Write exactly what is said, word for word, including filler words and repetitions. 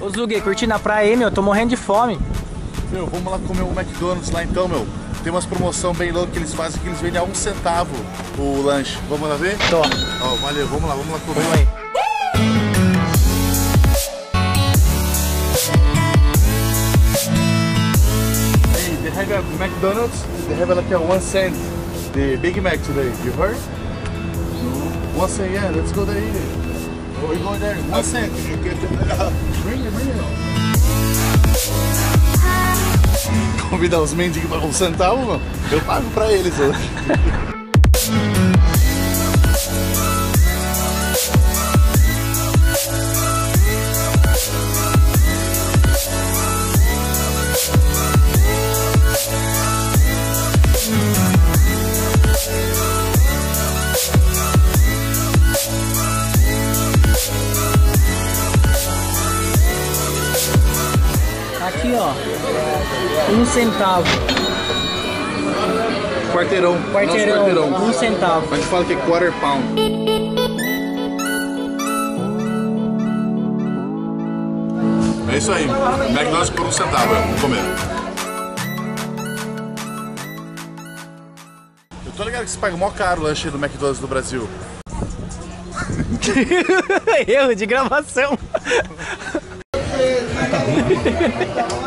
Ô Zug, curtindo a praia aí, meu, tô morrendo de fome. Meu, vamos lá comer um McDonald's lá então, meu. Tem umas promoção bem loucas que eles fazem que eles vendem a um centavo o lanche. Vamos lá ver? Tô. Ó, valeu, vamos lá, vamos lá comer. Vamos aí. Hey, they have a McDonald's, they have like a one cent, the Big Mac today. You heard? No. One cent, yeah, let's go there eat it. Oh, we go there, one cent. Bring it, bring it. Convidar os mendigos para um centavo, mano. Eu pago pra eles hoje. Aqui, ó. Um centavo. Quarteirão. Quarteirão. Nosso quarteirão. Um centavo. A gente fala que é quarter pound. É isso aí. McDonald's por um centavo. Vamos comer. Eu tô ligado que você paga o maior caro o lanche do McDonald's do Brasil. Erro de gravação.